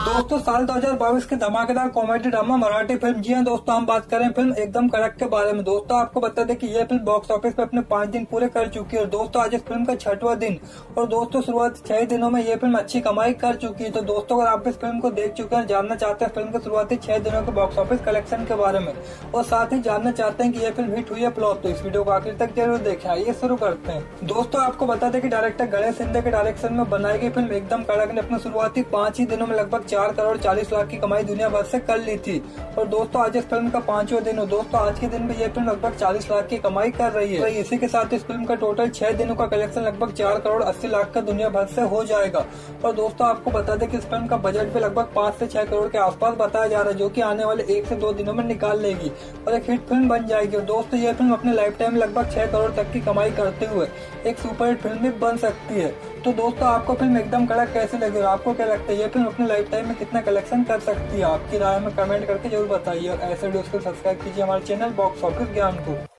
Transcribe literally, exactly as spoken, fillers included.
दोस्तों साल दो हज़ार बाईस के धमाकेदार कॉमेडी ड्रामा मराठी फिल्म, जी हां दोस्तों, हम बात करें फिल्म एकदम कड़क के बारे में। दोस्तों आपको बता दें कि ये फिल्म बॉक्स ऑफिस पे अपने पाँच दिन पूरे कर चुकी है और दोस्तों आज इस फिल्म का छठवां दिन और दोस्तों शुरुआती छह दिनों में ये फिल्म अच्छी कमाई कर चुकी है। तो दोस्तों अगर आप इस फिल्म को देख चुके हैं, जानना चाहते हैं फिल्म के शुरुआती छह दिनों के बॉक्स ऑफिस कलेक्शन के बारे में और साथ ही जानना चाहते हैं कि ये फिल्म हिट हुई है फ्लॉप, तो इस वीडियो को आखिर तक जरूर देखें। आइए शुरू करते हैं। दोस्तों आपको बता दें कि डायरेक्टर गणेश शिंदे के डायरेक्शन में बनाई गई फिल्म एकदम कड़क ने अपने शुरुआती पांच ही दिनों में लगभग चार करोड़ चालीस लाख की कमाई दुनिया भर से कर ली थी और दोस्तों आज इस फिल्म का पांचवा दिन हो। दोस्तों आज के दिन में ये फिल्म लगभग चालीस लाख की कमाई कर रही है। तो इसी के साथ इस फिल्म का टोटल छह दिनों का कलेक्शन लगभग चार करोड़ अस्सी लाख का दुनिया भर से हो जाएगा। और दोस्तों आपको बता दें कि इस फिल्म का बजट भी लगभग पाँच से छह करोड़ के आसपास बताया जा रहा है, जो कि आने वाले एक से दो दिनों में निकाल लेगी और एक हिट फिल्म बन जाएगी। और दोस्तों ये फिल्म अपने लाइफ टाइम में लगभग छह करोड़ तक की कमाई करते हुए एक सुपरहिट फिल्म भी बन सकती है। तो दोस्तों आपको फिल्म एकदम कड़क कैसे लगी और आपको क्या लगता है ये फिल्म अपने लाइफ टाइम में कितना कलेक्शन कर सकती है? आपकी राय में कमेंट करके जरूर बताइए और ऐसे वीडियोस को सब्सक्राइब कीजिए हमारे चैनल बॉक्स ऑफिस ज्ञान को।